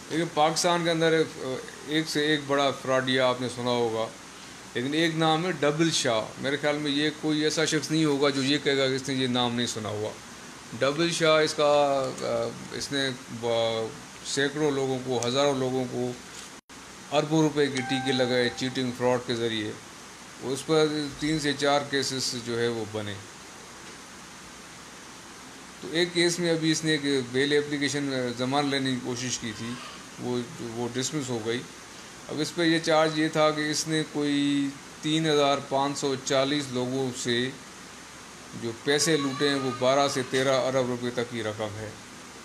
لیکن پاکستان کے اندر ایک سے ایک بڑا فراڈیا آپ نے سنا ہوگا، لیکن ایک نام ہے ڈبل شاہ. میرے خیال میں یہ کوئی ایسا شخص نہیں ہوگا جو یہ کہے گا کہ اس نے یہ نام نہیں سنا ہوا. ڈبل شاہ اس نے سینکڑوں لوگوں کو، ہزاروں لوگوں کو اربوں روپے کے ٹیکے لگائے چیٹنگ فراڈ کے ذریعے. اس پر 3 سے 4 کیسز جو ہے وہ بنے. تو ایک کیس میں ابھی اس نے ایک بیل اپلیکیشن ضمان لینے کی کوشش کی تھی، وہ ڈسمس ہو گئی. اب اس پہ یہ چارج یہ تھا کہ اس نے کوئی 3,540 لوگوں سے جو پیسے لوٹے ہیں وہ 12 سے 13 ارب روپے تک کی رقم ہے.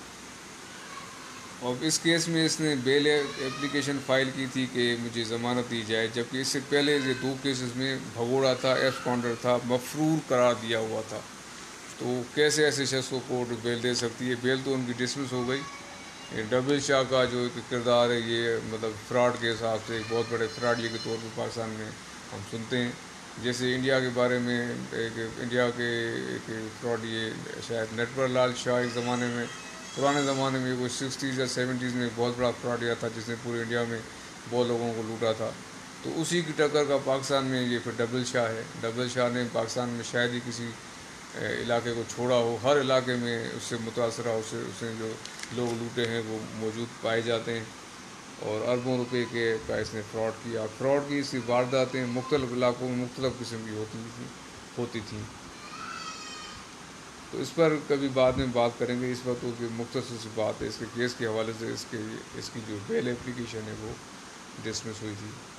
اور اس کیس میں اس نے بیل اپلیکیشن فائل کی تھی کہ مجھے ضمانت دی جائے، جبکہ اس سے پہلے یہ 2 کیسز میں بھگوڑا تھا، ایف کاؤنٹر تھا، مفرور قرار دیا ہوا تھا. تو کیسے ایسے شخص کو کورٹ بیل دے سکتی ہے؟ بیل تو ان کی ڈسمس ہو گئی. ڈبل شاہ کا جو کردار ہے یہ مطلب فراڈ کے حساب سے ایک بہت بڑے فراڈیے کے طور پر پاکستان میں ہم سنتے ہیں. جیسے انڈیا کے بارے میں انڈیا کے ایک فراڈیے شاید نٹور لال شاہ ایک زمانے میں، پرانے زمانے میں کوئی 60s یا 70s میں بہت بڑا فراڈیا تھا جس نے پورے انڈیا میں بہت لوگوں کو لوٹا تھا. تو اسی کی ٹکر کا پاکستان میں یہ پھر ڈبل شاہ ہے. ڈبل شاہ نے پاکستان میں شاید ہی کسی علاقے کو چھوڑا ہو، ہر علاقے میں اس سے متاثرہ اس نے جو لوگ لوٹے ہیں وہ موجود پائے جاتے ہیں. اور اربوں روپے کا اس نے فراڈ کیا. فراڈ کی اس کی وارداتیں مختلف علاقوں میں مختلف قسم کی ہوتی تھیں. تو اس پر کبھی بعد میں بات کریں گے. اس وقت وہ مختصر سی بات ہے اس کے کیس کے حوالے سے، اس کی جو بیل اپلیکیشن ہے وہ ڈسمس ہوئی تھی.